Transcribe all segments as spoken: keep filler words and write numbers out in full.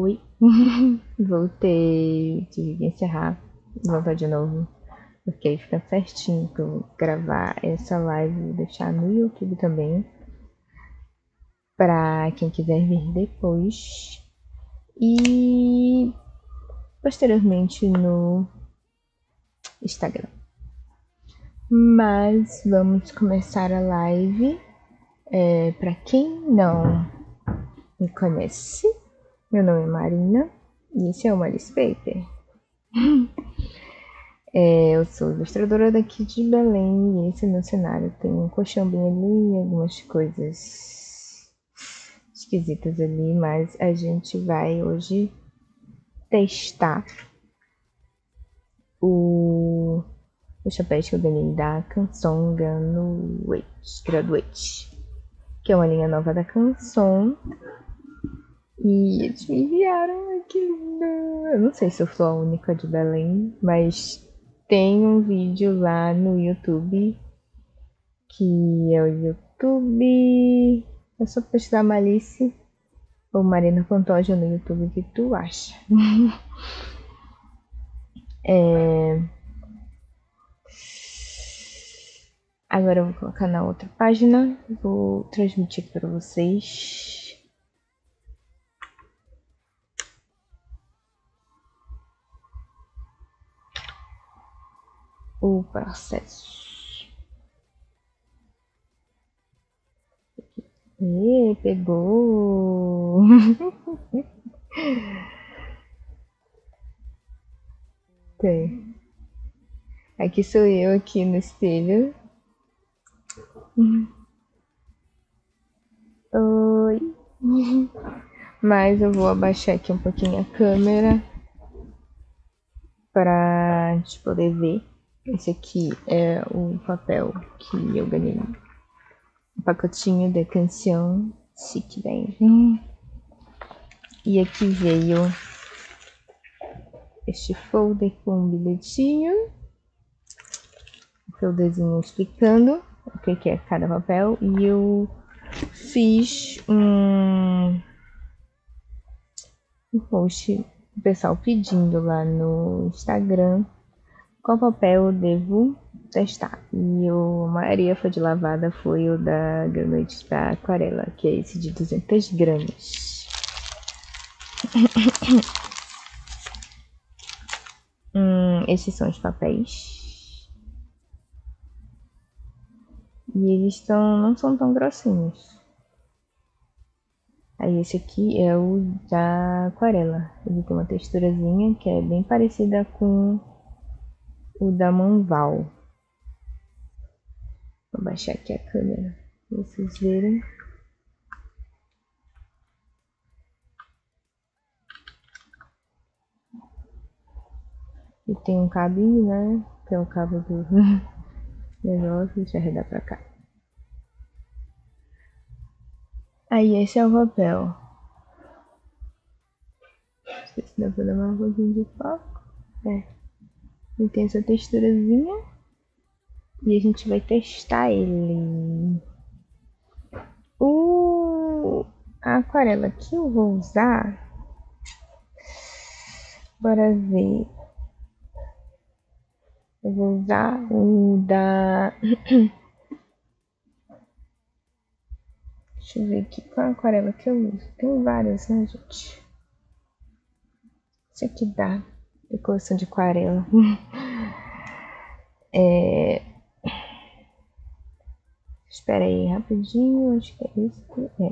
Oi, voltei, tive que encerrar, voltar de novo, porque aí fica certinho pra eu gravar essa live e deixar no YouTube também, pra quem quiser ver depois, e posteriormente no Instagram. Mas vamos começar a live. É, para quem não me conhece, meu nome é Marina e esse é o Mari's Paper. É, eu sou ilustradora daqui de Belém e esse é meu cenário. Tem um colchão bem ali, algumas coisas esquisitas ali, mas a gente vai hoje testar o, o chapéu que eu ganhei da Canson Graduate, Graduate, que é uma linha nova da Canson. E eles me enviaram, ai que lindo! Eu não sei se eu sou a única de Belém, mas tem um vídeo lá no YouTube, que é o YouTube. É só pesquisar Malice ou Marina Pantoja no YouTube, o que tu acha? É... Agora eu vou colocar na outra página, vou transmitir para vocês. O processo. E pegou! Tem. Aqui sou eu aqui no espelho. Oi. Mas eu vou abaixar aqui um pouquinho a câmera para a gente poder ver. Esse aqui é o papel que eu ganhei. Um pacotinho de canção. Chique bem. E aqui veio este folder com um bilhetinho. Um folderzinho explicando o que é cada papel. E eu fiz um, um post, o pessoal pedindo lá no Instagram qual papel eu devo testar. E o, a maioria foi de lavada, foi o da Granite da Aquarela, que é esse de duzentas gramas. hum, esses são os papéis. E eles tão, não são tão grossinhos. Aí esse aqui é o da Aquarela. Ele tem uma texturazinha que é bem parecida com o da Manval. Vou baixar aqui a câmera para vocês verem. E tem um cabinho, né? Que é o cabo do negócio. Deixa eu arredar pra cá. Aí esse é o papel. Não sei se dá pra dar mais um pouquinho de foco. É. Ele tem essa texturazinha. E a gente vai testar ele. O... A aquarela que eu vou usar. Bora ver. Eu vou usar o da... Deixa eu ver aqui qual a aquarela que eu uso. Tem várias, né, gente? Isso aqui dá. Decoração de aquarela. É... Espera aí, rapidinho. Acho que é isso. É.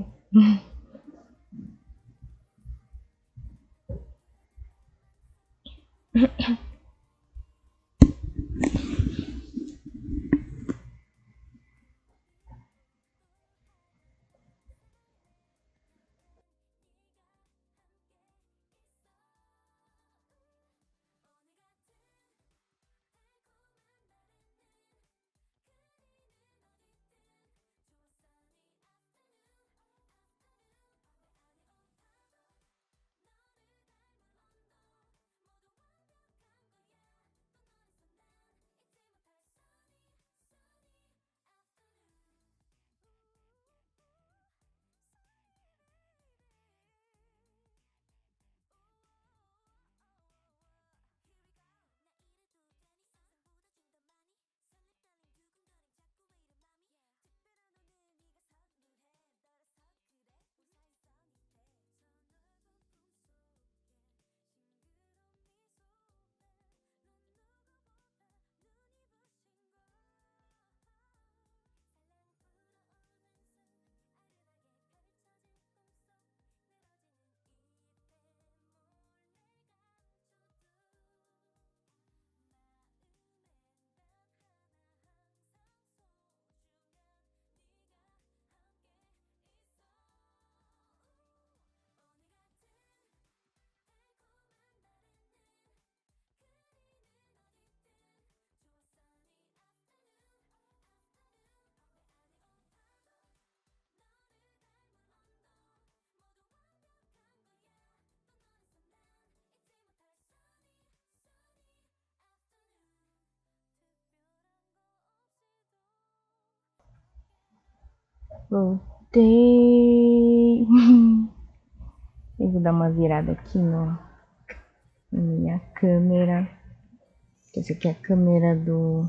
Voltei. Eu vou dar uma virada aqui no, na minha câmera. Essa aqui é a câmera do,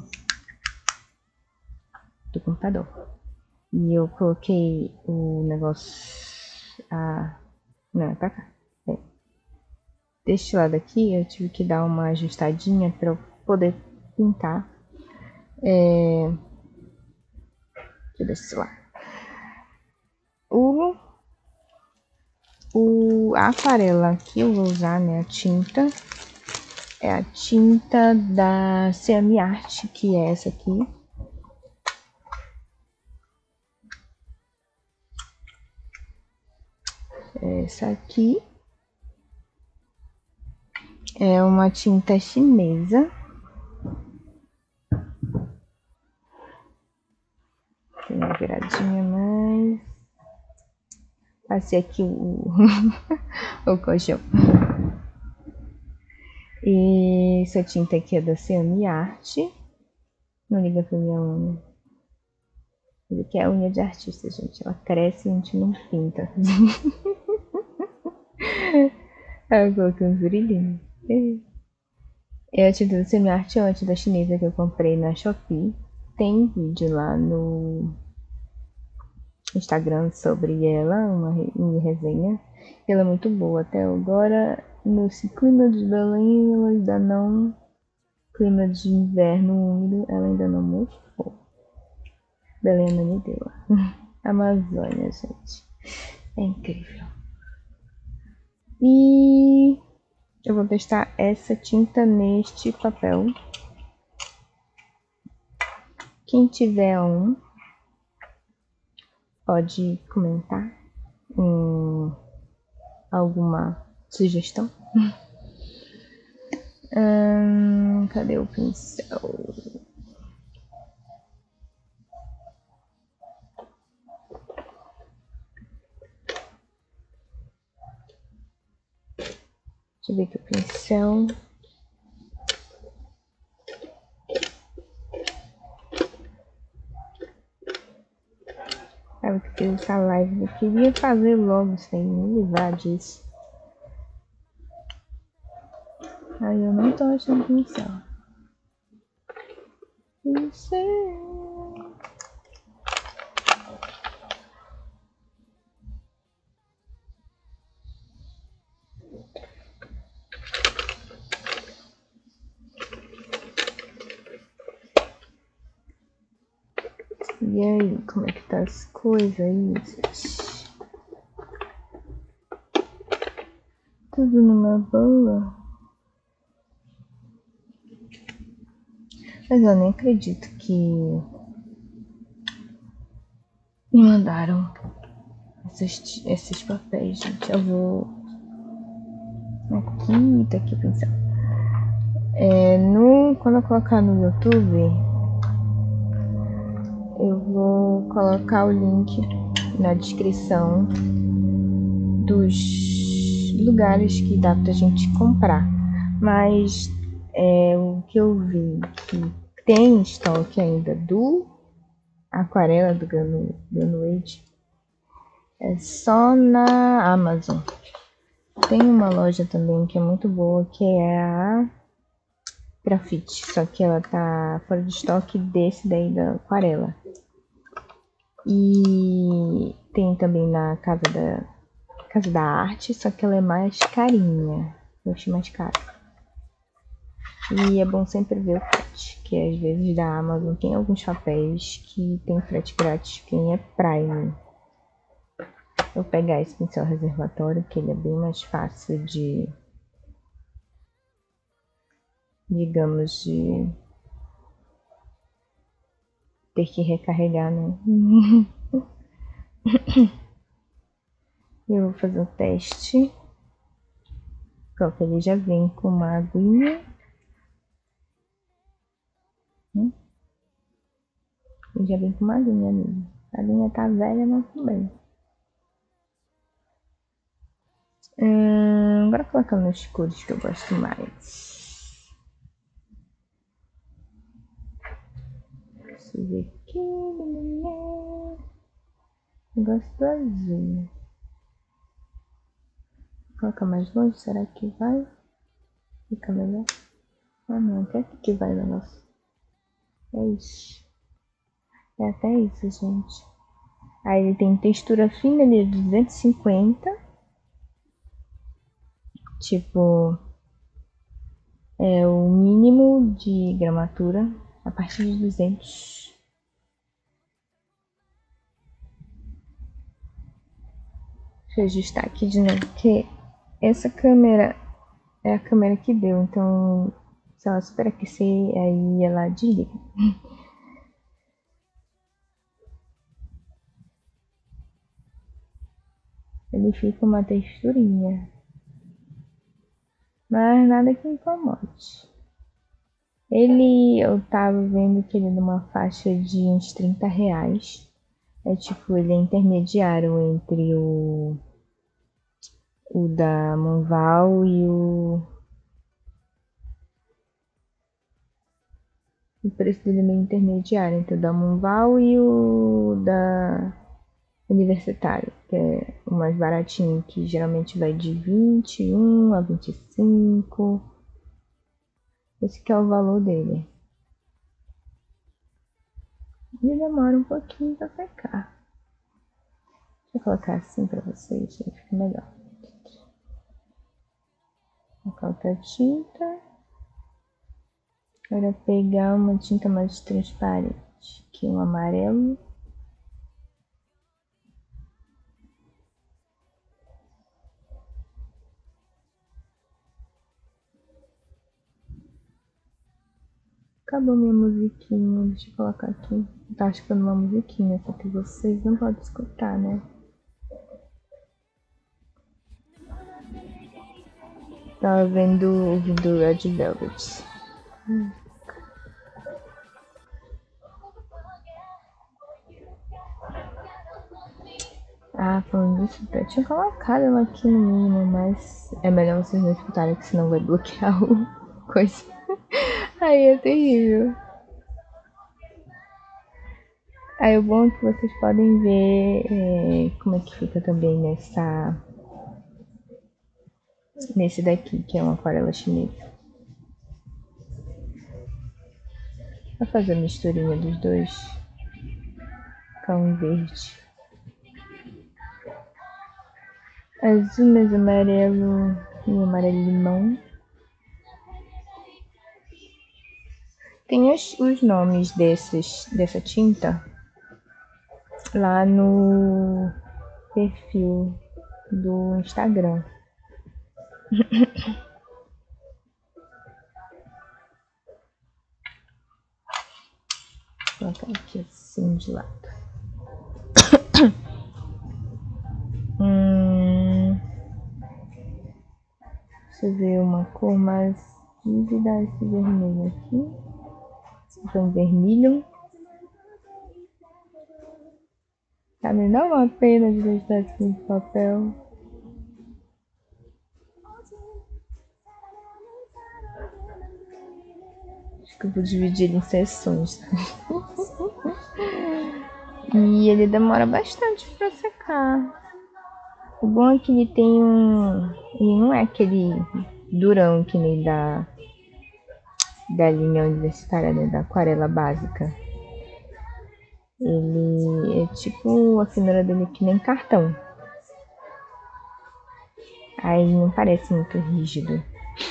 do computador. E eu coloquei o negócio. Ah, não, é pra cá. É. Deste lado aqui eu tive que dar uma ajustadinha para eu poder pintar. É, deixa eu deixar lá. O, o, a aquarela que eu vou usar, né, a tinta, é a tinta da Semi Art, que é essa aqui. Essa aqui é uma tinta chinesa. Tem uma viradinha mais. Passei aqui o, o colchão. E essa tinta aqui é da Semi Art. Não liga pra minha unha. Isso aqui é a unha de artista, gente. Ela cresce e a gente não pinta. Eu coloquei uns brilhinhos. É a tinta da Semi Art, é a tinta chinesa que eu comprei na Shopee. Tem vídeo lá no Instagram sobre ela, uma mini resenha. Ela é muito boa até agora. Nesse clima de Belém, ela ainda não. Clima de inverno úmido, ela ainda não mostrou. Belém é Manidela. Amazônia, gente. É incrível. E eu vou testar essa tinta neste papel. Quem tiver um, pode comentar em alguma sugestão. hum, cadê o pincel? Deixa eu ver aqui o pincel. Sabe que fiz essa live? Eu queria fazer logo sem me livrar disso. Aí eu não tô achando pincel. Pincel. E aí, como é que tá as coisas aí, gente? Tudo numa boa? Mas eu nem acredito que me mandaram esses, esses papéis, gente. Eu vou... Aqui, tá aqui o pincel. É, no, quando eu colocar no YouTube, eu vou colocar o link na descrição dos lugares que dá pra gente comprar. Mas é, o que eu vi que tem estoque ainda do aquarela do Granuade é só na Amazon. Tem uma loja também que é muito boa, que é a Grafite, só que ela tá fora de estoque desse daí da aquarela. E tem também na Casa da Casa da Arte, só que ela é mais carinha. Eu achei mais caro. E é bom sempre ver o frete, que às vezes da Amazon tem alguns papéis que tem frete grátis quem é Prime. Vou pegar esse pincel reservatório, que ele é bem mais fácil de, digamos, de ter que recarregar, né? Eu vou fazer um teste. Pronto, ele já vem com uma aguinha. Hum? Ele já vem com uma aguinha mesmo. A linha tá velha, mas tudo bem. Hum, agora colocando nas cores que eu gosto mais. Deixa eu ver aqui. Eu gosto do azul. Vou colocar mais longe, será que vai? Fica melhor? Ah não, até aqui que vai o negócio. É isso. É até isso, gente. Aí ele tem textura fina de duzentos e cinquenta. Tipo, é o mínimo de gramatura a partir de duzentos. Deixa eu ajustar aqui de novo, porque essa câmera é a câmera que deu, então se ela superaquecer, aí ela desliga. Ele fica uma texturinha, mas nada que incomode. Ele, eu tava vendo que ele é numa faixa de uns trinta reais. É tipo, ele é intermediário entre o, o da Monval e o... O preço dele é meio intermediário entre o da Monval e o da Universitário, que é o mais baratinho, que geralmente vai de vinte e um a vinte e cinco. Esse que é o valor dele. E demora um pouquinho pra secar. Deixa eu colocar assim pra vocês, gente, fica melhor. Vou colocar tinta. Agora pegar uma tinta mais transparente, aqui um amarelo. Acabou minha musiquinha, deixa eu colocar aqui. Tá escutando uma musiquinha, só que vocês não podem escutar, né? Tava vendo, ouvindo Red Velvet. Hum. Ah, falando isso, eu tinha colocado ela aqui no mínimo, mas é melhor vocês não escutarem, que senão vai bloquear o coisa. Aí é terrível. Aí o bom é que vocês podem ver é, como é que fica também nessa nesse daqui, que é uma aquarela chinesa. Vou fazer a misturinha dos dois com verde. Azul, mais amarelo e amarelo limão. Tem os, os nomes desses, dessa tinta lá no perfil do Instagram. Vou colocar aqui assim de lado. Hum, deixa eu ver uma cor mais vívida, esse vermelho aqui. Esse aqui é um vermelho. Tá, me dá uma pena de deixar assim de papel. Acho que eu vou dividir ele em seções. E ele demora bastante pra secar. O bom é que ele tem um... Ele não é aquele durão que nem da, da linha universitária, né? Da aquarela básica. Ele é tipo a finura dele que nem cartão. Aí não parece muito rígido.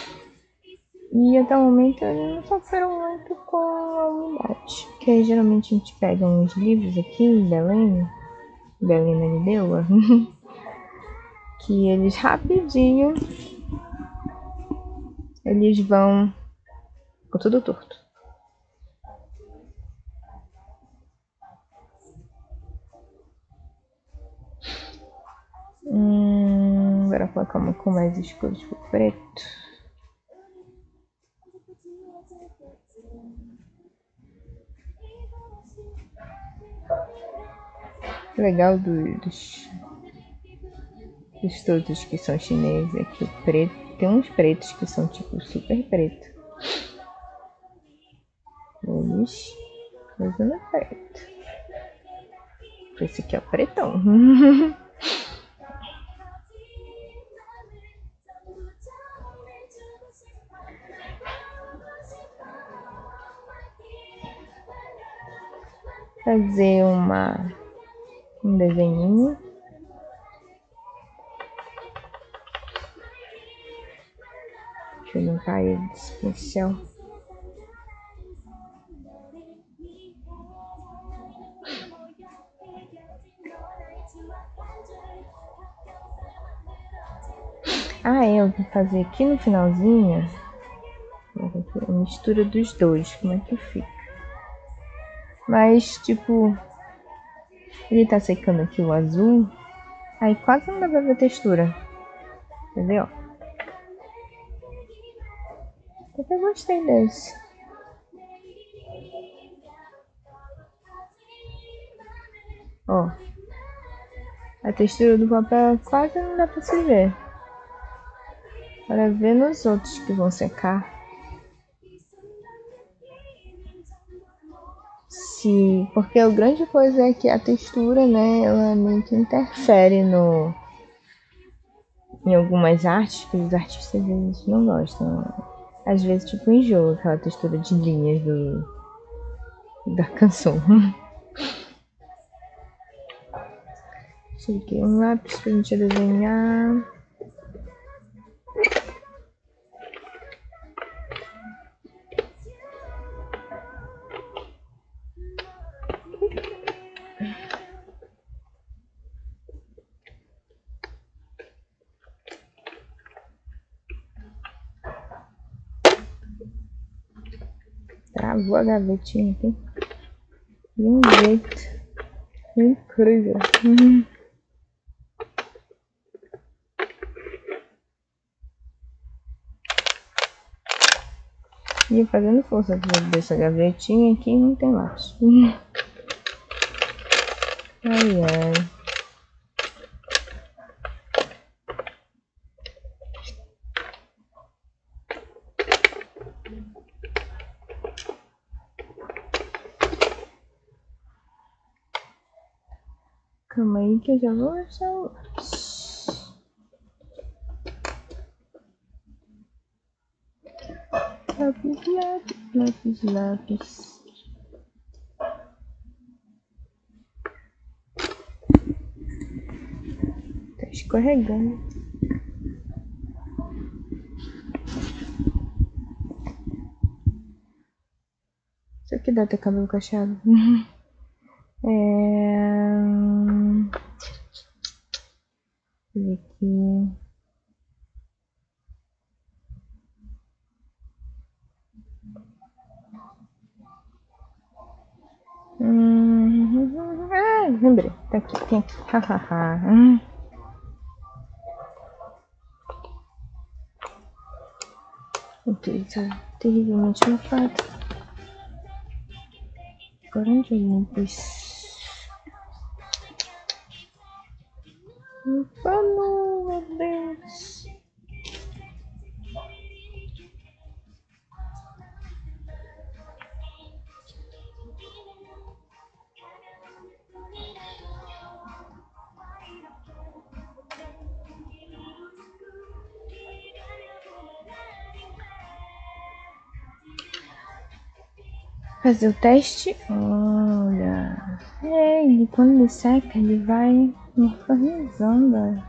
E até o momento eles não sofreram muito com a umidade. Porque geralmente a gente pega uns livros aqui em Belém, Belém de Deua, que eles rapidinho eles vão com tudo torto. Hum, agora vou colocar uma cor mais escura, tipo preto. Legal do, dos, dos todos que são chineses aqui, o preto. Tem uns pretos que são tipo super preto. Eles usam preto. Esse aqui é o pretão. Fazer uma um desenho. Deixa eu limpar ele desse pincel. Ah, eu vou fazer aqui no finalzinho a mistura dos dois, como é que fica. Mas, tipo, ele tá secando aqui o azul, aí quase não dá pra ver a textura. Entendeu? Até gostei desse. Ó, a textura do papel quase não dá pra se ver. Para ver nos outros que vão secar. Se, porque a grande coisa é que a textura, né, ela meio que interfere no em algumas artes que os artistas às vezes não gostam. Às vezes tipo enjoa aquela textura de linhas do da canção. Cheguei um lápis pra gente desenhar. Travou a gavetinha aqui. De um jeito incrível. Uhum. E fazendo força dessa gavetinha aqui não tem lápis. Uhum. Ai ai. Calma aí que eu já vou achar o lápis. Lápis, lápis, lápis, lápis. Tá escorregando. Isso aqui dá ter cabelo cacheado. É... Aqui. Hum... Ah, lembrei. Tá aqui, tem aqui. Hahaha. hum. Utiliza terrivelmente uma faca. Agora onde eu limpo isso? Vamos, meu Deus. Fazer o teste. Olha. Ele, quando ele seca, ele vai uniformizando.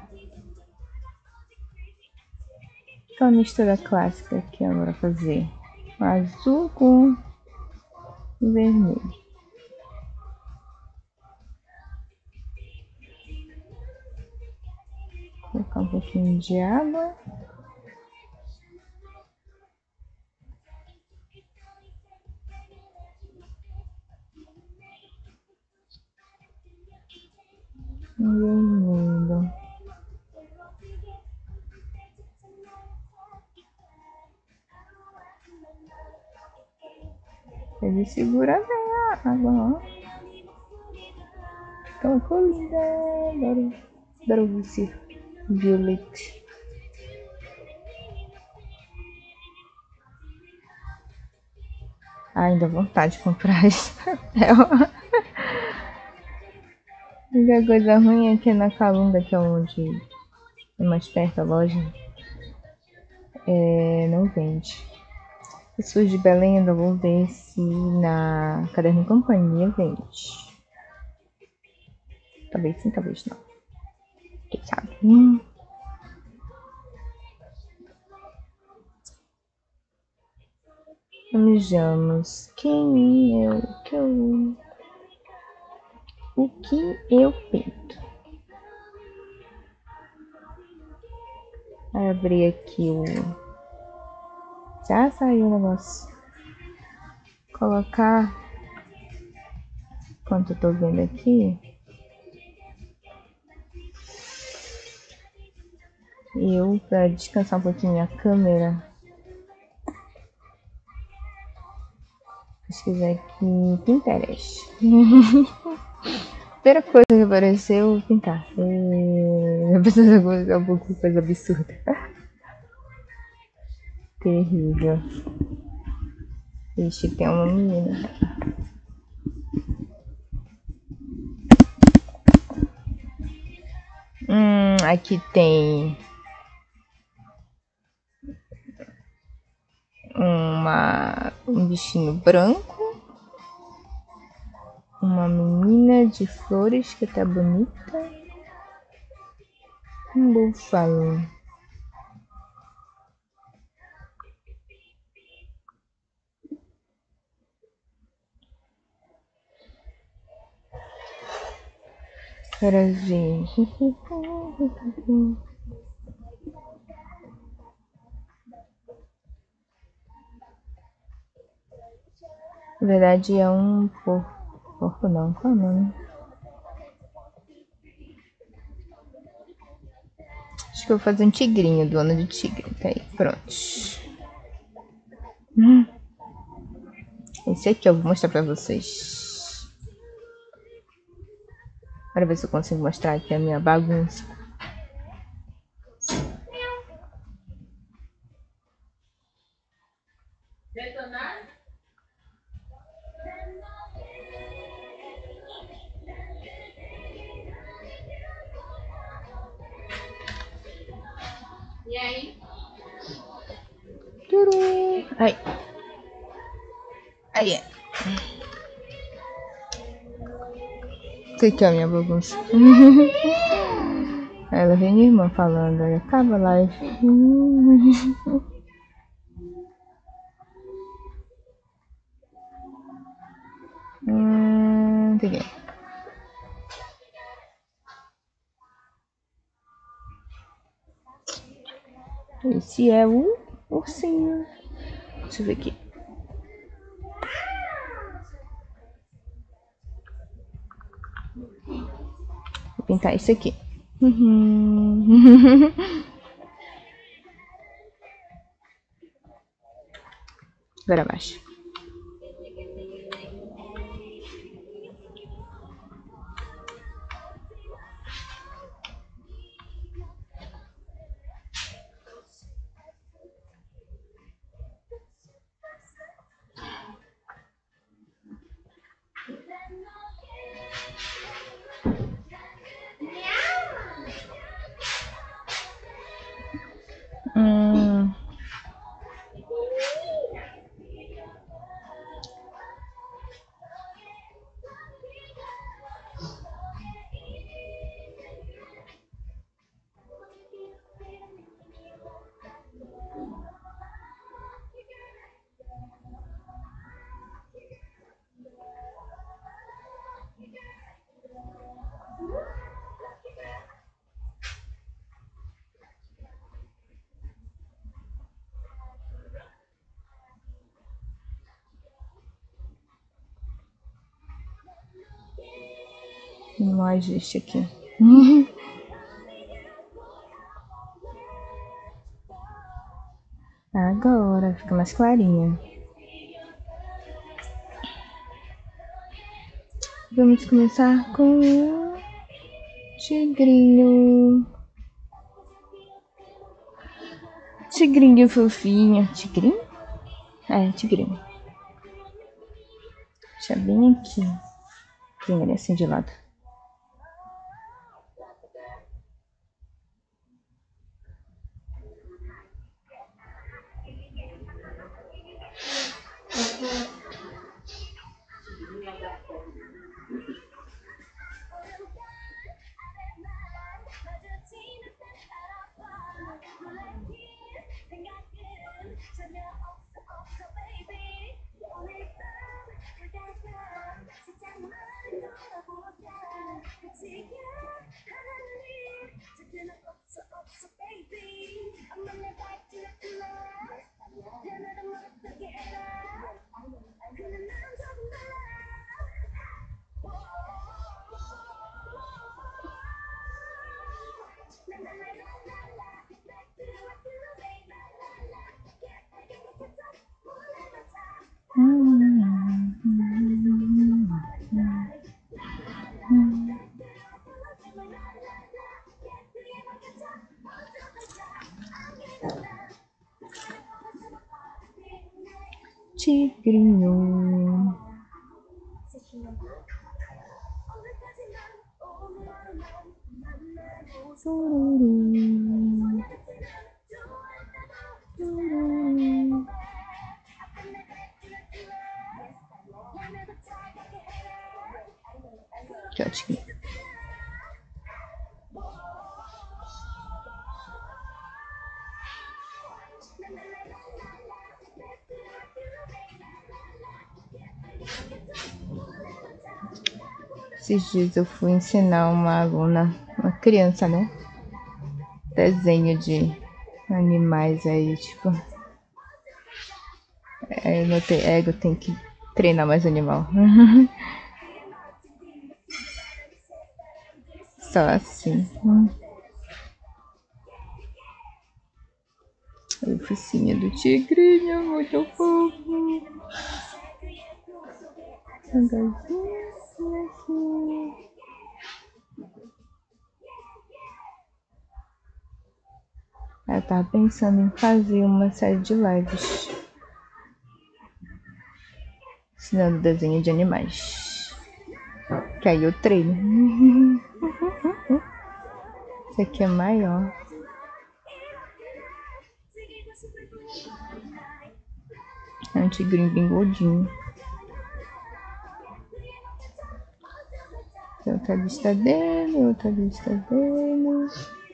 Aquela mistura clássica que agora fazer. O azul com o vermelho. Vou colocar um pouquinho de água. Vermelho. Ele segura bem a água, ó. Tão colorida. Adoro, adoro esse violete. Ai, dá vontade de comprar esse papel. A única coisa ruim é que na Calunga, que é onde é mais perto a loja, é, não vende. Se for de Belém, eu vou ver se na Caderno Companhia vende. Talvez sim, talvez não. Quem sabe? Hum. Vejamos. Quem é o que eu... O que eu pinto? Vai abrir aqui o... Já saiu o negócio. Colocar... Enquanto eu tô vendo aqui... Eu, pra descansar um pouquinho a câmera... Pesquisar aqui... Pinterest. Primeira coisa que apareceu, pintar. Eu preciso colocar alguma coisa absurda. Terrível. Ixi, tem uma menina. Hum, aqui tem uma, um bichinho branco. Uma menina de flores que tá bonita. Um búfalo. Para ver. Na verdade é um porco. Porco não, qual é o nome? Acho que eu vou fazer um tigrinho, dono de tigre. Tá aí, pronto. Hum. Esse aqui eu vou mostrar pra vocês. Para ver se eu consigo mostrar aqui a minha bagunça. E aí? Turu. Ai. Aí é. Isso aqui é a minha bagunça. Ela vem minha irmã falando, aí acaba a live. Hum, peguei. Esse é o ursinho. Deixa eu ver aqui. Vou pintar esse aqui. Uhum. Agora abaixo. Hum. Um ajuste aqui. Agora fica mais clarinha. Vamos começar com o tigrinho. Tigrinho fofinho. Tigrinho? É, tigrinho. Deixa bem aqui. Tem ele assim de lado. Tigrinho. Aqui, ó, tigrinho. Esses dias eu fui ensinar uma aluna, uma criança, né? Desenho de animais aí, tipo. Aí meu ego tem que treinar mais animal. Só assim. A oficina do tigrinho, muito fofo. Assim. Eu tava pensando em fazer uma série de lives ensinando desenho de animais. Que aí eu treino. Esse aqui é maior. É um tigrinho bem gordinho. Tem outra lista dele, outra lista dele.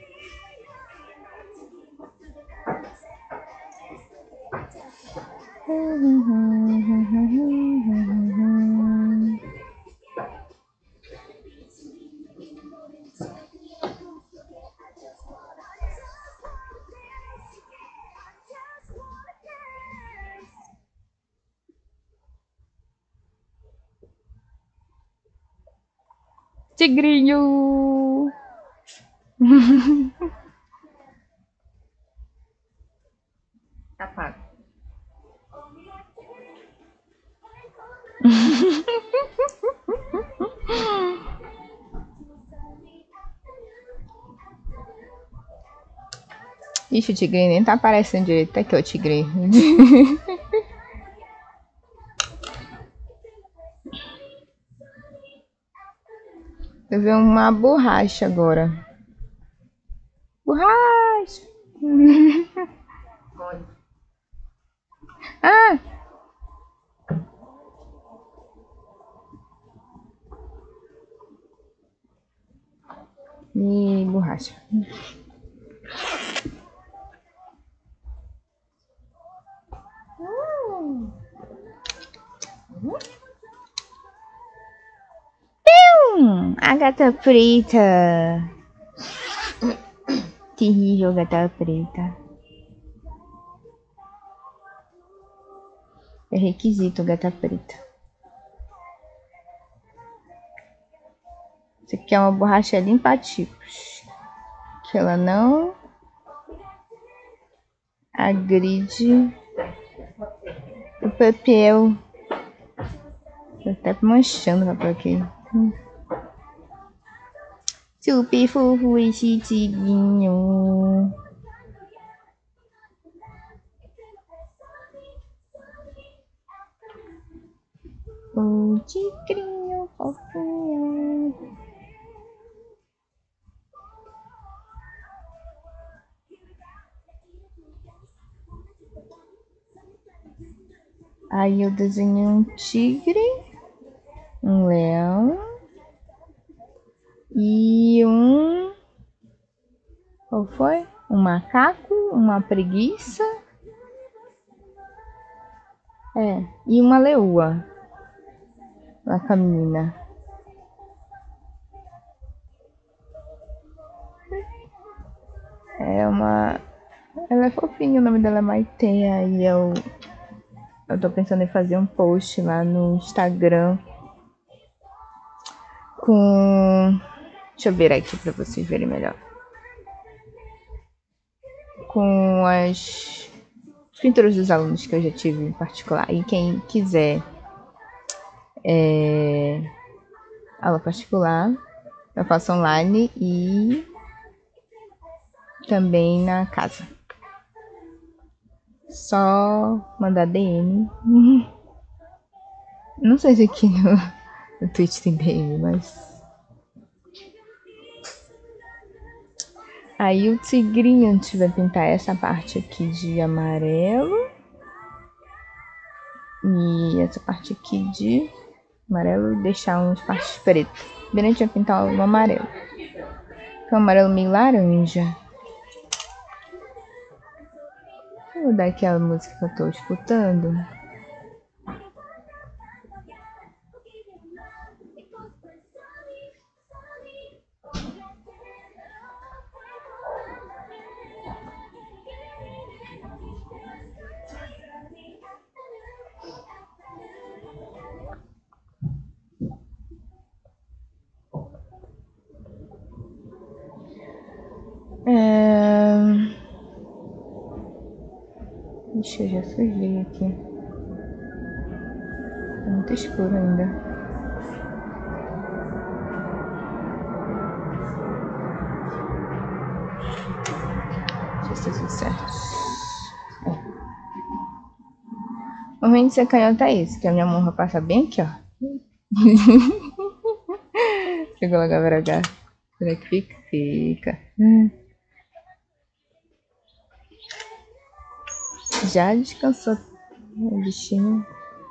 Tigrinho! Tá pago. Ixi, o tigrinho nem tá aparecendo direito. Até que é o tigrinho. Eu vi uma borracha agora. Borracha! Ah! E borracha. Hum, a gata preta. Terrível gata preta. É requisito gata preta. Isso aqui é uma borracha limpa tipos. Que ela não agride o papel. Tá até manchando o papel aqui. Hum. Super fofo esse tigrinho. O tigrinho fofinho. Aí eu desenhei um tigre, um leão e um... Qual foi? Um macaco, uma preguiça É, e uma leoa lá com a menina. É uma. Ela é fofinha, o nome dela é Maite. Aí eu. Eu tô pensando em fazer um post lá no Instagram com. Deixa eu ver aqui pra vocês verem melhor. Com as pinturas dos alunos que eu já tive em particular. E quem quiser é, aula particular, eu faço online e também na casa. Só mandar D M. Não sei se aqui no, no Twitch tem D M, mas. Aí o tigrinho a gente vai pintar essa parte aqui de amarelo. E essa parte aqui de amarelo e deixar uns partes pretas. Bem, a gente vai pintar o amarelo. Que é um amarelo meio laranja. Vou dar aquela música que eu tô escutando. É... Ixi, eu já sujei aqui. Tá muito escuro ainda. Deixa eu ver se tá tudo certo. É. O ruim de ser canhota é isso, que a minha mão passa bem aqui, ó. Se eu colocar pra cá, como é que fica? Fica. Já descansou o bichinho.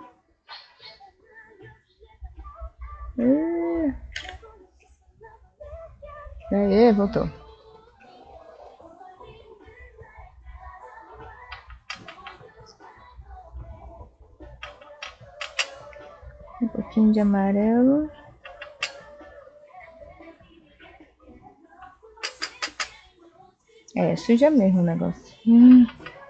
Aê, voltou. Um pouquinho de amarelo. É, suja mesmo o negócio. Hum.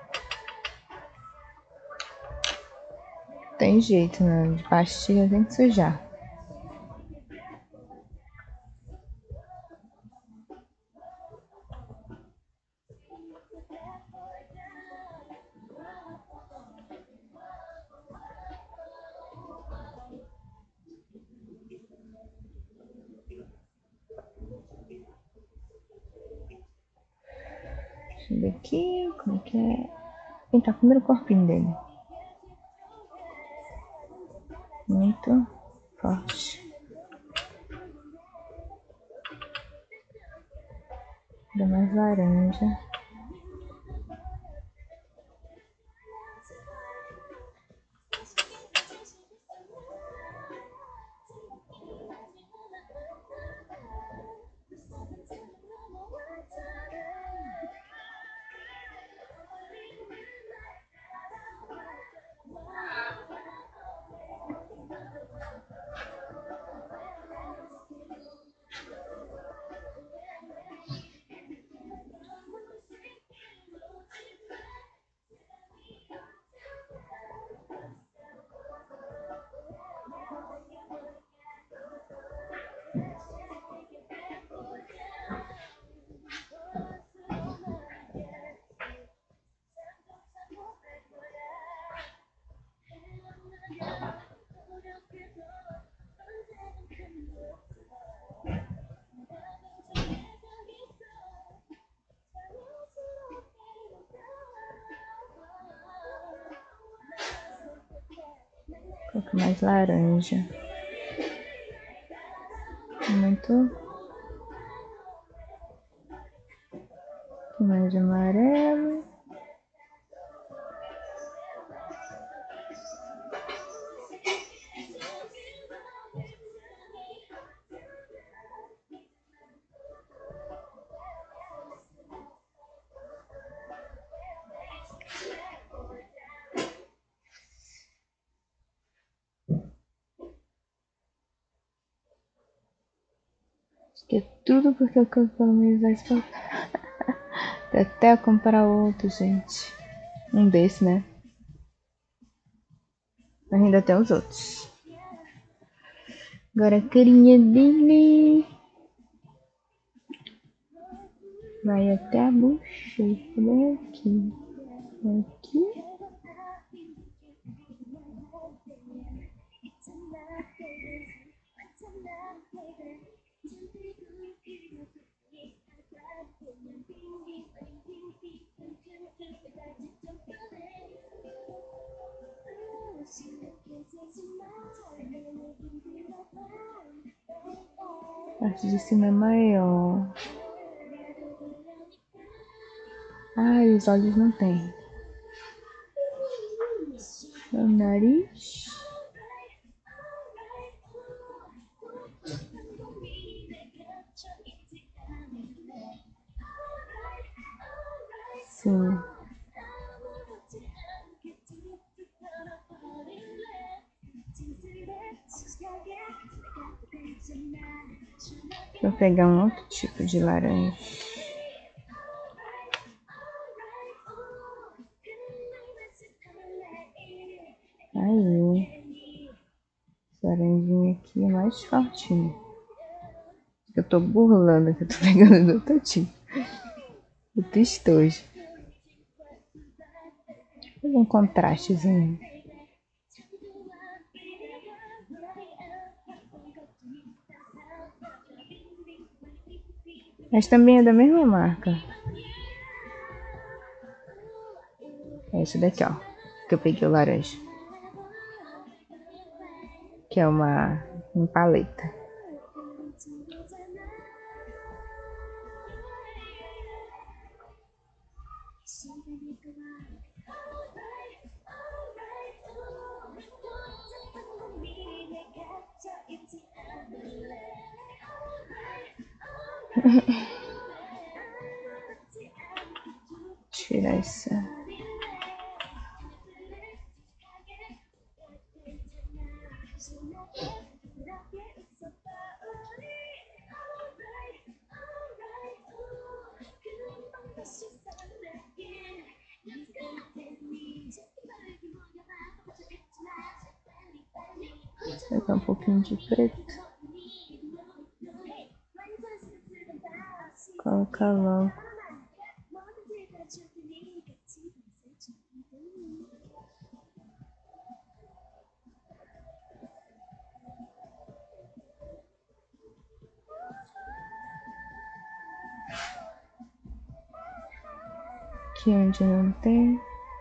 Tem jeito, né? De pastilha tem que sujar. Deixa eu ver aqui, como que é. Pintar primeiro o corpinho dele. Muito forte. Dá mais laranja. Um pouco mais laranja. Muito. Mais de amarelo. Que é tudo porque eu quero economizar espaço. Até comprar outro, gente. Um desse, né? Mas ainda tem os outros. Agora a carinha dele vai até a bochecha, bem aqui. Aqui. A parte de cima é maior. Ai, os olhos não tem. O nariz. Sim. Vou pegar um outro tipo de laranja. Aí, essa laranjinha aqui é mais fortinha. Eu tô burlando que eu tô pegando do outro tipo. Outro estojo. Fazer um contrastezinho. Mas também é da mesma marca. É esse daqui, ó. Que eu peguei o laranja. Que é uma, uma paleta. Tirar essa. Vou pegar um pouquinho de preto. Colocar logo. Aqui onde não tem.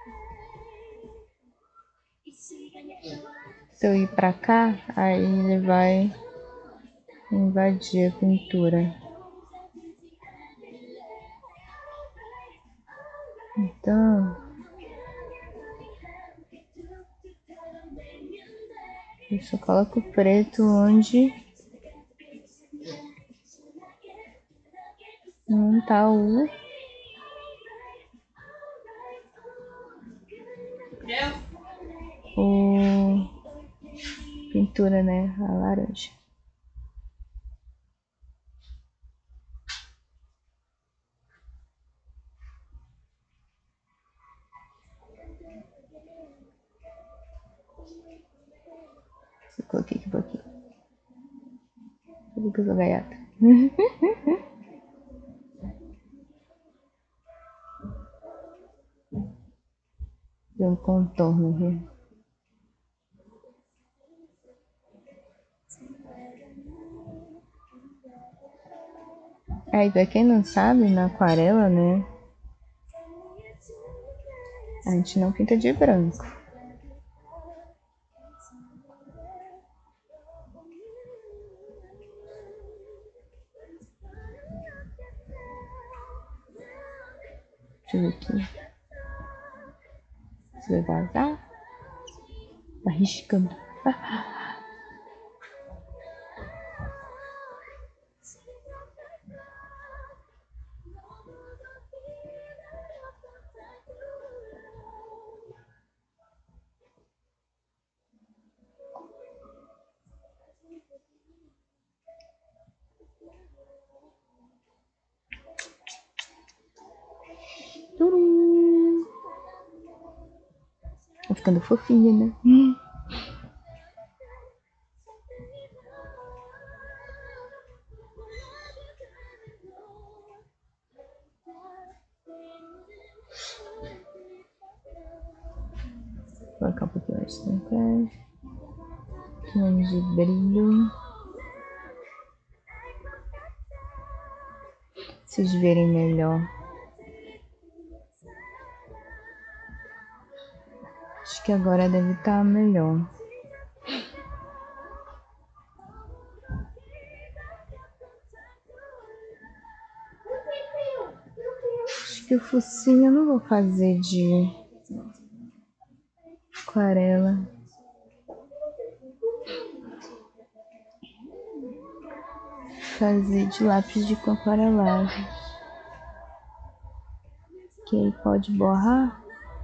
Se eu ir pra cá, aí ele vai invadir a pintura. Então, eu só coloco o preto onde não tá o o pintura, né? A laranja. Eu coloquei aqui um pouquinho. Tudo que eu sou gaiata. Deu um contorno aqui. Aí, pra quem não sabe, na aquarela, né? A gente não pinta de branco. Deixa eu ver aqui. Se vai vazar. Tá riscando. ficando fofinha, né? Hum. Vou colocar um pouquinho mais de tempero. Um pouquinho de brilho. Vocês verem melhor. Acho que agora deve estar melhor. Acho que o focinho eu não vou fazer de aquarela. Fazer de lápis de cor aquarelagem. Que aí pode borrar.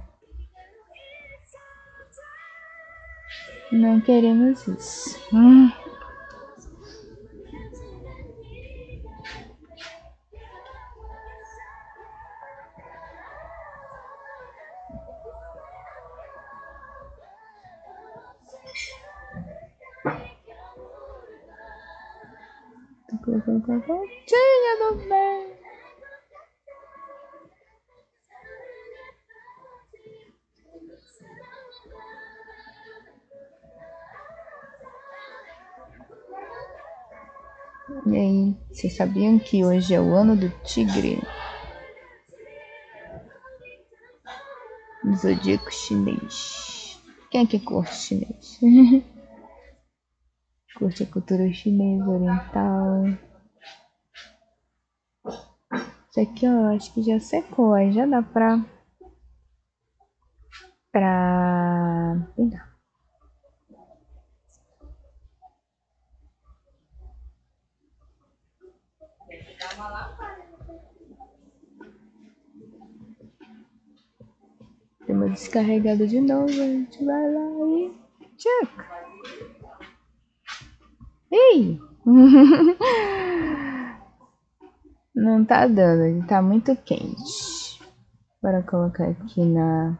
Não queremos isso. Hum. Tô colocando com a pontinha do bem. E aí, vocês sabiam que hoje é o ano do tigre? Do zodíaco chinês. Quem é que curte chinês? Curte a cultura chinesa, oriental. Isso aqui, ó, eu acho que já secou. Aí já dá pra... Pra... Pintar. Temos descarregado de novo. A gente vai lá e... Tchac! Ei! Não tá dando, ele tá muito quente. Bora colocar aqui na...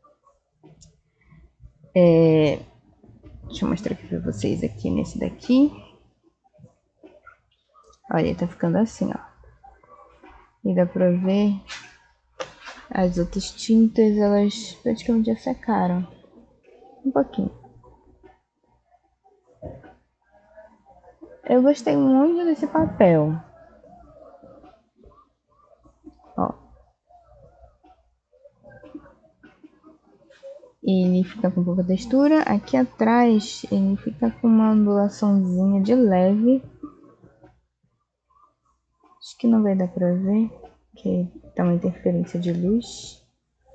É... Deixa eu mostrar aqui pra vocês aqui nesse daqui. Olha, ele tá ficando assim, ó. E dá pra ver as outras tintas, elas praticamente já secaram. Um pouquinho. Eu gostei muito desse papel. Ó. Ele fica com pouca textura. Aqui atrás ele fica com uma ondulaçãozinha de leve. Acho que não vai dar pra ver, porque tá uma interferência de luz.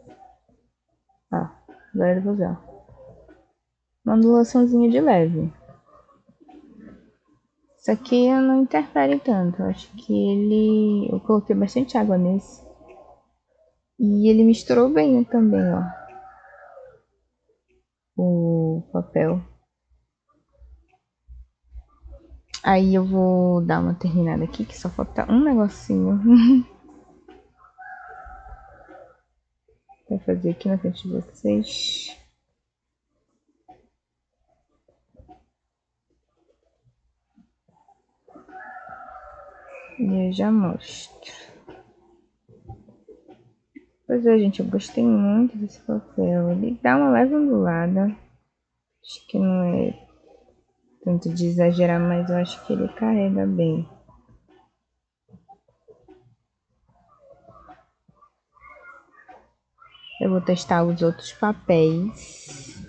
Ó, agora eu vou ver, ó. Uma ondulaçãozinha de leve. Isso aqui não interfere tanto. Eu acho que ele... Eu coloquei bastante água nesse. E ele misturou bem também, ó. O papel. Aí eu vou dar uma terminada aqui, que só falta um negocinho. Vou fazer aqui na frente de vocês. E eu já mostro. Pois é, gente, eu gostei muito desse papel. Ele dá uma leve ondulada. Acho que não é tanto de exagerar, mas eu acho que ele carrega bem. Eu vou testar os outros papéis.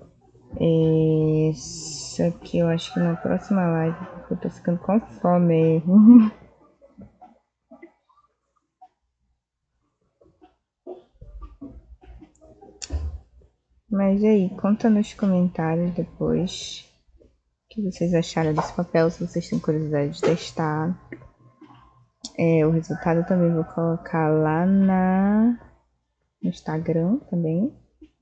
Isso aqui eu acho que na próxima live, porque eu tô ficando com fome. Mas e aí, conta nos comentários depois o que vocês acharam desse papel, se vocês têm curiosidade de testar. É, o resultado eu também vou colocar lá na, no Instagram também.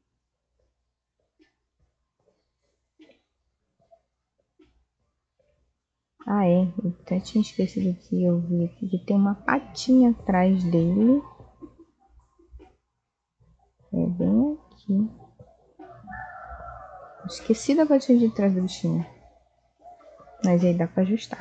Ah, é, eu até tinha esquecido que eu vi aqui que tem uma patinha atrás dele. É bem aqui. Esqueci da patinha de trás do bichinho. Mas aí dá pra ajustar.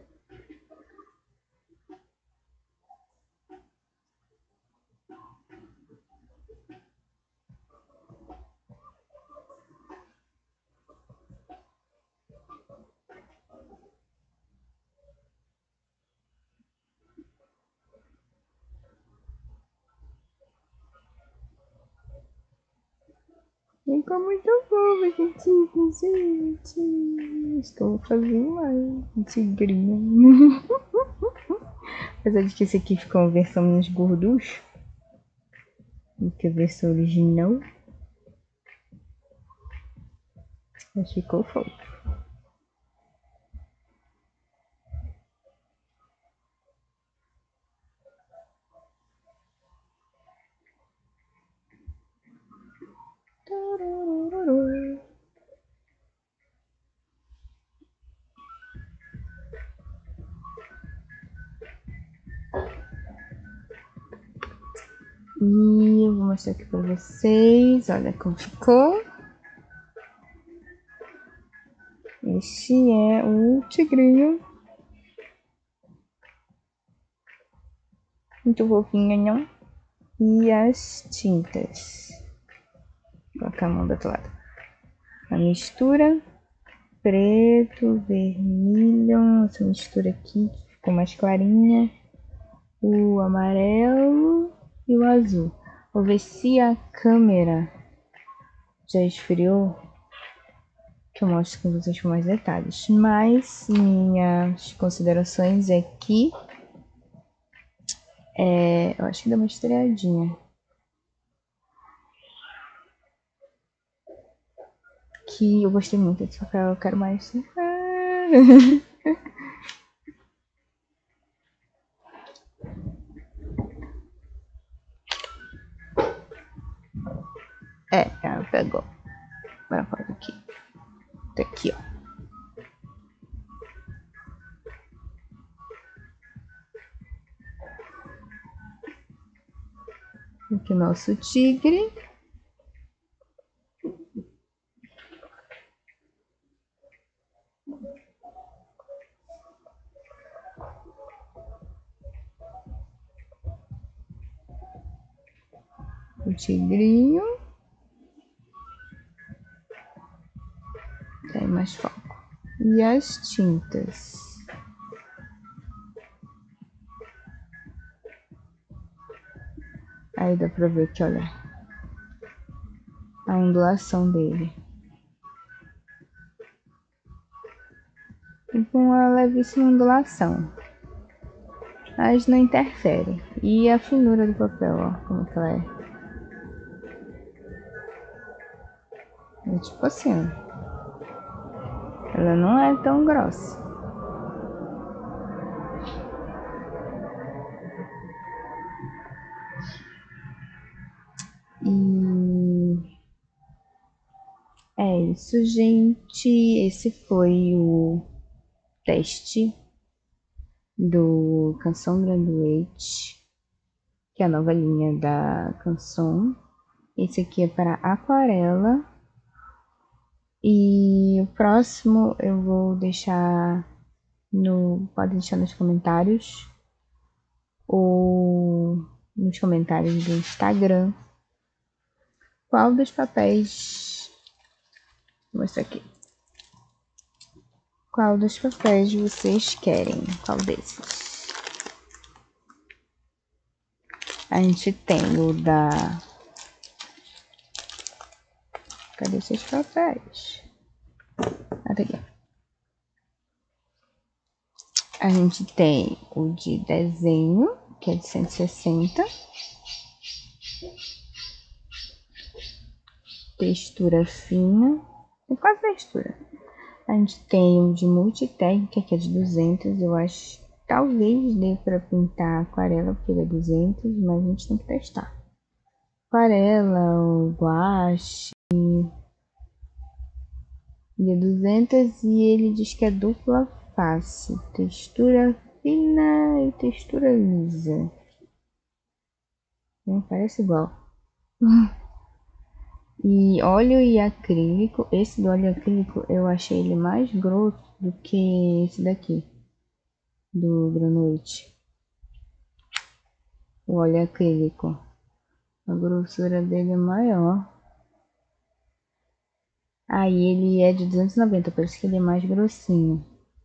Ficou muito bobo, gente, gente. Estou fazendo mais um tigrinho. Apesar de que esse aqui ficou uma versão menos gorducho do que a versão original. Mas ficou fofo. E eu vou mostrar aqui pra vocês. Olha como ficou. Este é o tigrinho. Muito fofinho, não? E as tintas. Vou colocar a mão do outro lado. A mistura. Preto, vermelho. Essa mistura aqui ficou mais clarinha. O amarelo e o azul. Vou ver se a câmera já esfriou, que eu mostro com vocês com mais detalhes. Mas minhas considerações é que é, eu acho que dá uma estreadinha. Que eu gostei muito desse papel, eu quero mais. É, ela pegou. Agora fora aqui. Tá aqui, ó. Aqui o nosso tigre. O tigrinho. Tem mais foco. E as tintas. Aí dá pra ver que, olha, a ondulação dele. E com uma levíssima ondulação. Mas não interfere. E a finura do papel, ó, como que ela é. É tipo assim, ó. Ela não é tão grossa. E é isso, gente. Esse foi o teste do Canson Graduate, que é a nova linha da Canson. Esse aqui é para aquarela. E o próximo eu vou deixar no... Pode deixar nos comentários. Ou nos comentários do Instagram. Qual dos papéis... Vou mostrar aqui. Qual dos papéis vocês querem? Qual desses? A gente tem o da... Cadê esses papéis? Ah, tá aqui. A gente tem o de desenho, que é de cento e sessenta. Textura fina. É quase textura. A gente tem o de multitécnica, que é de duzentos. Eu acho que talvez dê para pintar aquarela, porque ele é duzentos, mas a gente tem que testar. Aquarela, o guache. Ele é duzentos e ele diz que é dupla face. Textura fina e textura lisa. Não parece igual. E óleo e acrílico. Esse do óleo acrílico eu achei ele mais grosso do que esse daqui. Do Granuite. O óleo acrílico. A grossura dele é maior. Aí ele é de duzentos e noventa, por isso que ele é mais grossinho.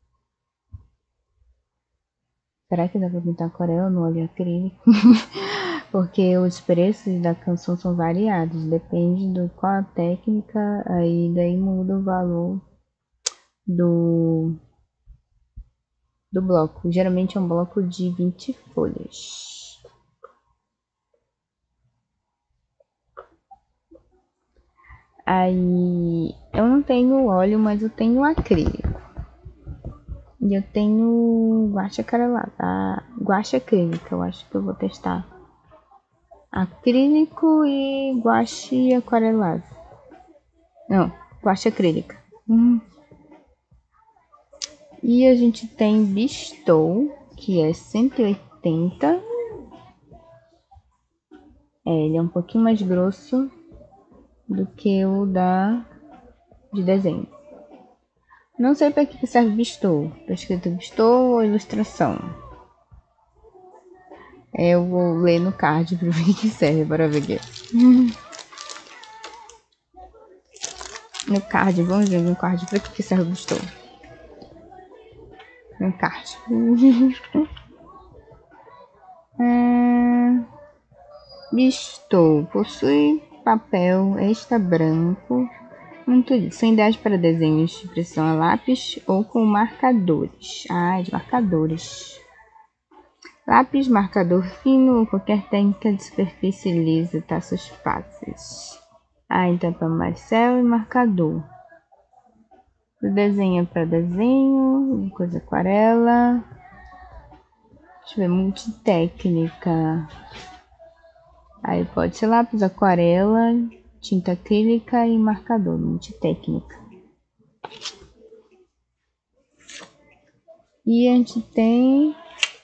Será que dá pra pintar aquarela no óleo acrílico? Porque os preços da canção são variados, depende do qual a técnica, aí daí muda o valor do, do bloco. Geralmente é um bloco de vinte folhas. Aí eu não tenho óleo, mas eu tenho acrílico. E eu tenho guache aquarelado, a guache acrílica, eu acho que eu vou testar. Acrílico e guache aquarelado. Não, guache acrílica. Hum. E a gente tem Bestow, que é cento e oitenta. É, ele é um pouquinho mais grosso do que o da de desenho. Não sei para que serve Bestow. Tá escrito Bestow ou ilustração. É, eu vou ler no card para ver que serve. Bora ver aqui. No card, vamos ver no card para que serve o Bestow. No card. é... Bestow possui papel extra branco. Muito lindo. São ideais para desenhos de impressão a lápis ou com marcadores. Ah, de marcadores. Lápis, marcador fino ou qualquer técnica de superfície lisa, traços fáceis. Ah, então para marcel e marcador. O desenho é para desenho, coisa aquarela. Deixa eu ver, multitécnica. Aí pode ser lápis, aquarela, tinta acrílica e marcador, multitécnica. E a gente tem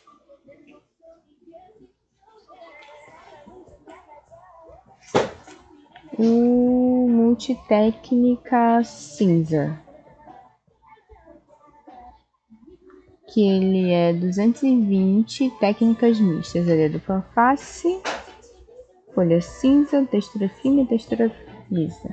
o multitécnica cinza, que ele é duzentos e vinte técnicas mistas. Ele é dupla face, folha cinza, textura fina e textura lisa.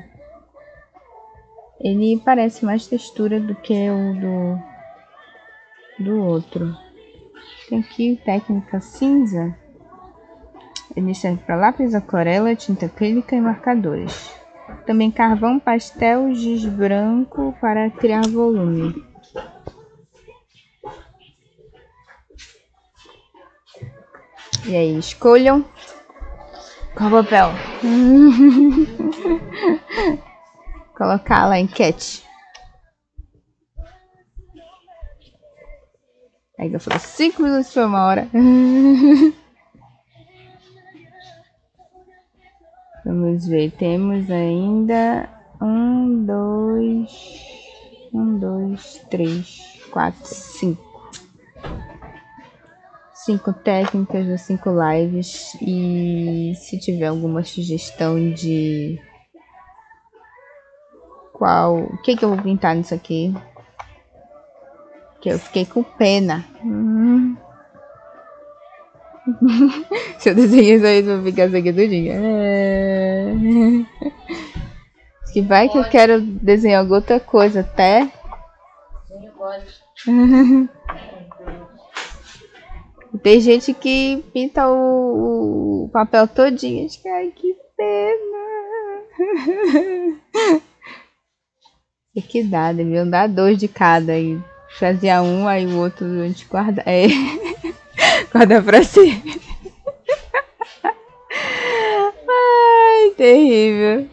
Ele parece mais textura do que o do, do outro. Tem aqui técnica cinza. Ele serve para lápis, aquarela, tinta acrílica e marcadores. Também carvão, pastel, giz branco para criar volume. E aí, escolham qual papel. Colocar lá enquete. Aí eu falei cinco minutos foi uma hora. Vamos ver, temos ainda um, dois, um, dois, três, quatro, cinco. Cinco técnicas ou cinco lives. E se tiver alguma sugestão de qual, o que que eu vou pintar nisso aqui? Que eu fiquei com pena. Hum. Se eu desenhar isso aí, eu vou ficar isso aqui tudinho. É... Que vai que eu quero desenhar alguma outra coisa até. Tem gente que pinta o, o papel todinho. Ai, que pena. E que dá, deviam dar dois de cada. E fazia um, aí o outro a gente guarda. É. Guarda pra si. Ai, terrível.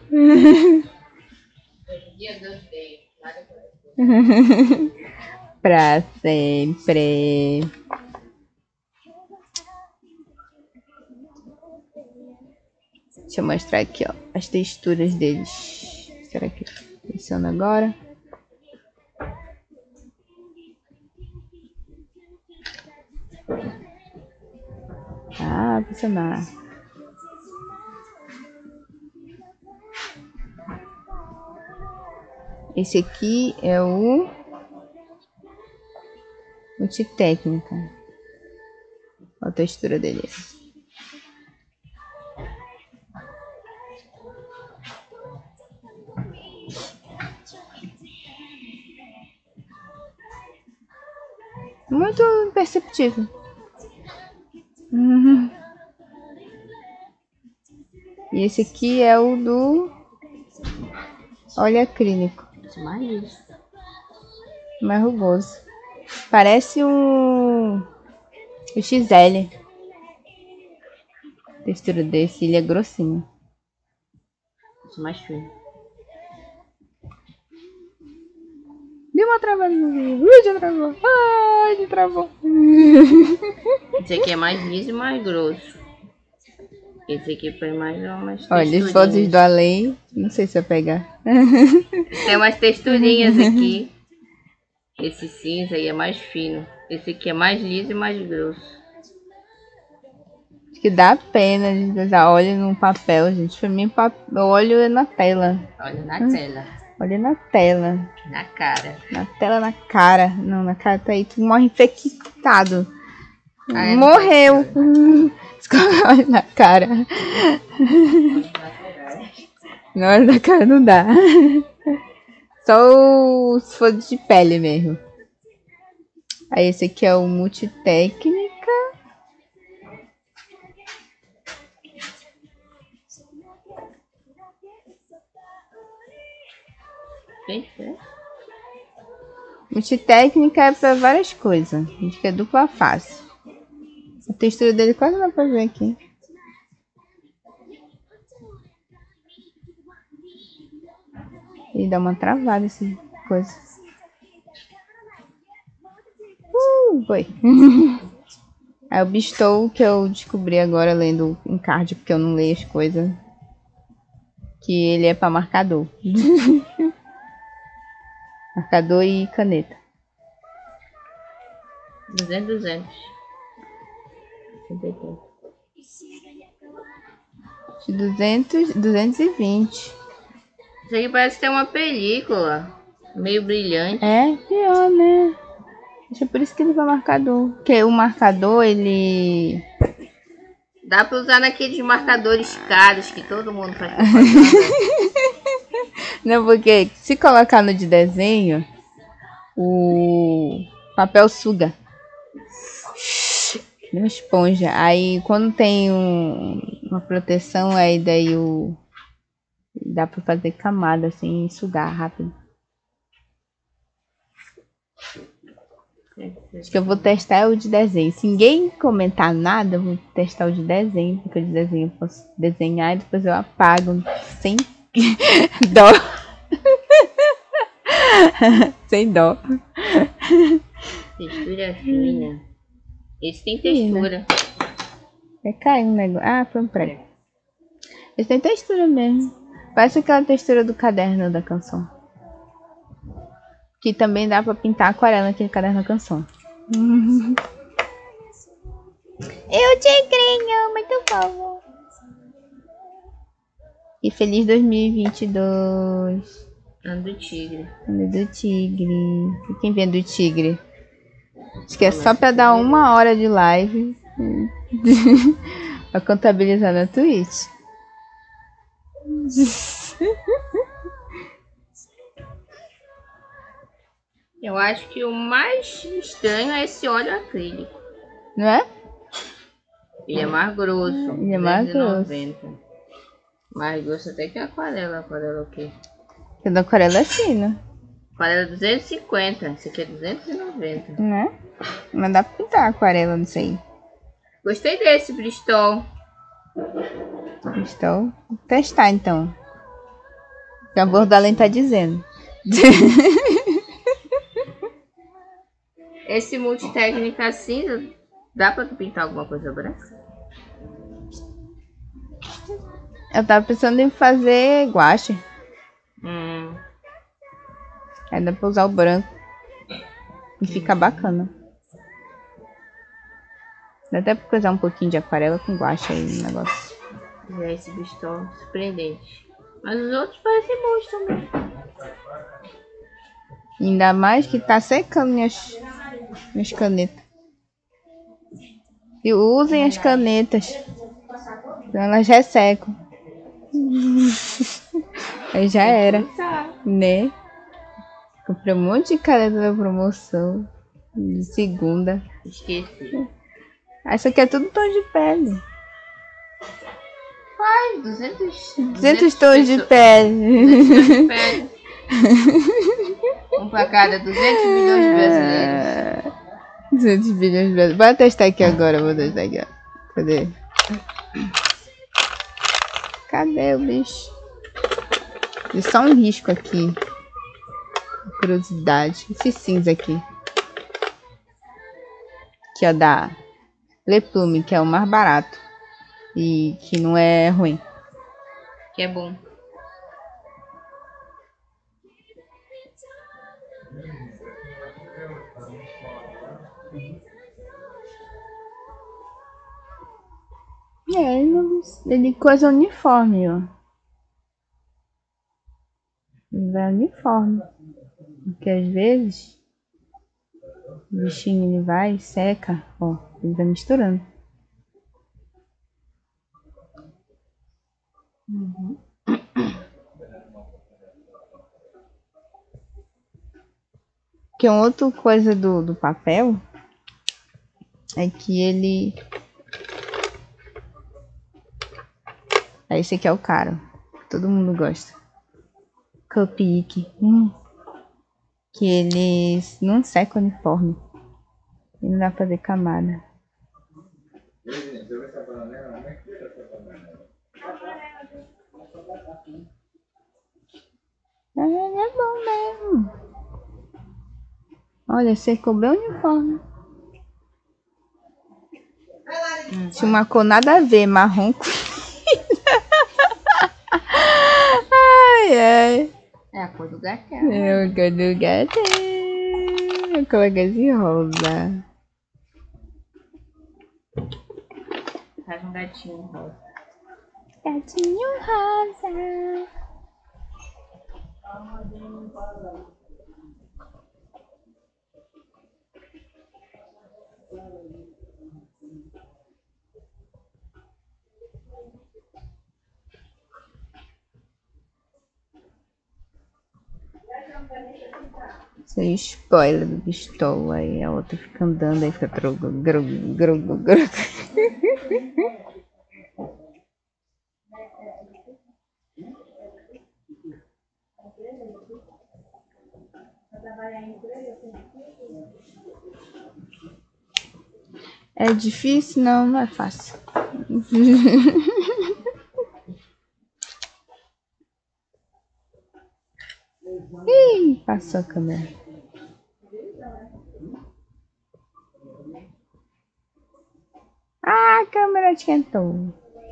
Pra sempre. Deixa eu mostrar aqui, ó, as texturas deles. Será que funciona agora? Ah, funcionar. Esse aqui é o Multitécnica. Olha a textura dele. Muito imperceptível. Uhum. E esse aqui é o do óleo acrílico. Mais mais rugoso. Parece um o X L. A textura desse, ele é grossinho. esse mais fino. Deu uma travadinha. Ui, já travou. Ai, já travou. Esse aqui é mais liso e mais grosso. Esse aqui foi mais umas Olha, as fotos do além. Não sei se vai pegar. Tem umas texturinhas aqui. Esse cinza aí é mais fino. Esse aqui é mais liso e mais grosso. Acho que dá pena a gente usar óleo no papel, gente. Pra mim, óleo é na tela. Olha na tela. Olha na tela. Na cara. Na tela, na cara. Não, na cara tá aí. Tu morre infectado. Ah, é morreu. Olha na cara. Na hora da cara não dá. Só os fotos de pele mesmo. Aí esse aqui é o Multitécnica. Multitécnica é para várias coisas. A gente quer dupla face. A textura dele quase não dá pra ver aqui. E dá uma travada essa coisa. Uh, foi. É o Bestow que eu descobri agora lendo um card, porque eu não leio as coisas. Que ele é para marcador. Marcador e caneta. duzentos, duzentos. duzentos, duzentos e vinte. Isso aqui parece ter uma película. Meio brilhante. É pior, né? Acho por isso que ele vai marcador. Porque o marcador, ele... Dá pra usar naqueles marcadores caros que todo mundo faz. Não, porque se colocar no de desenho, o papel suga. Uma esponja. Aí quando tem um, uma proteção, aí daí o... dá pra fazer camada assim e sugar rápido. Acho que eu vou testar o de desenho. Se ninguém comentar nada, eu vou testar o de desenho. Porque o de desenho eu posso desenhar e depois eu apago sem dó. Sem dó. Textura fina. Esse tem textura. É cair um negócio. Ah, foi um prego. Esse tem textura mesmo. Parece aquela textura do caderno da canção. Que também dá pra pintar aquarela naquele caderno da canção. Eu tigrinho, muito bom. E feliz dois mil e vinte e dois. Ano do tigre. Ano do tigre. E quem vem do tigre? Acho que é só pra dar uma hora de live. Pra contabilizar na Twitch. Eu acho que o mais estranho é esse óleo acrílico. Não é? Ele é mais grosso. Ele é mais grosso. Mais grosso até que a aquarela. Aquarela o quê? Porque da aquarela é fino. Aquarela é duzentos e cinquenta. Esse aqui é duzentos e noventa. Né? Mas dá pra pintar aquarela, não sei. Gostei desse Bristol. Estou. Vou testar então. Que a Bordalém tá dizendo. Esse Multitécnica cinza, dá pra tu pintar alguma coisa branca? Eu tava pensando em fazer guache. Hum. Aí dá pra usar o branco. E fica bacana. Dá até pra usar um pouquinho de aquarela com guache aí no negócio. E esse Bristol surpreendente. Mas os outros parecem bons também. Ainda mais que tá secando minhas, minhas canetas. E usem as canetas. Senão elas ressecam. Aí já era. Né? Comprei um monte de caneta da promoção. De segunda. Esqueci. Essa aqui é tudo tom de pele. Ai, duzentos, duzentos tons de pele. duzentos tons de pele. Um pra cada duzentos milhões de brasileiros. duzentos bilhões de brasileiros. Bora testar aqui agora. Vou testar aqui. Ó. Cadê? Cadê o bicho? E só um risco aqui. Curiosidade. Esse cinza aqui. Que é da Le Plume, que é o mais barato. E que não é ruim. Que é bom. É, ele, ele coisa uniforme, ó. Ele vai uniforme. Porque às vezes o bichinho ele vai e seca, ó. Ele vai misturando. Uhum. Que uma outra coisa do, do papel é que ele... É esse aqui é o caro. Todo mundo gosta. Copique. Hum. Que eles não secam uniforme. E não dá pra fazer camada. É, é bom mesmo. Olha, secou bem o uniforme. Hum, tinha uma cor nada a ver, marrom com... Ai, ai. É a cor do gatinho. É a cor do gatinho. Eu coloquei esse rosa. Faz um gatinho rosa. Gatinho rosa. Isso é spoiler do Bistol. Aí a outra fica andando, aí fica drogo, drogo, drogo, drogo. É difícil? Não, não é fácil. Ih, passou a câmera. Ah, a câmera esquentou.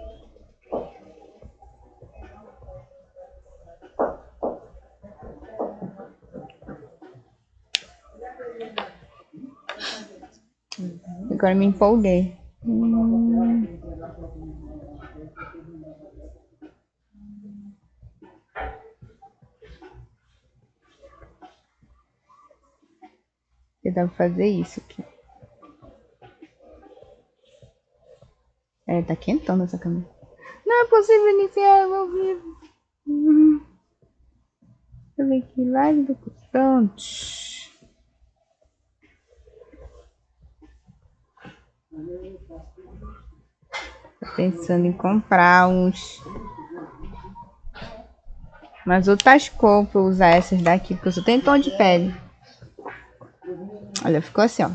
Agora me empolguei. Hum. Eu dá pra fazer isso aqui. É, tá quentando essa câmera. Não é possível iniciar ao vivo. Hum. Deixa eu ver aqui, live do pronto. Tô pensando em comprar uns umas outras cores pra usar essas daqui, porque eu só tenho tom de pele. Olha, ficou assim, ó.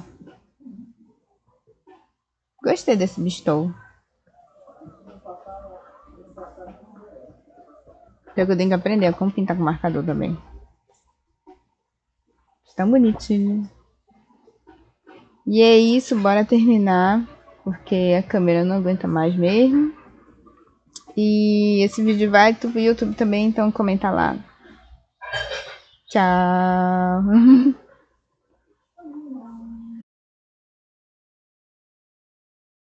Gostei desse Bistol. Eu tenho que aprender a como pintar com marcador também. Está bonitinho. E é isso, bora terminar. Porque a câmera não aguenta mais mesmo. E esse vídeo vai pro YouTube também, então comenta lá. Tchau.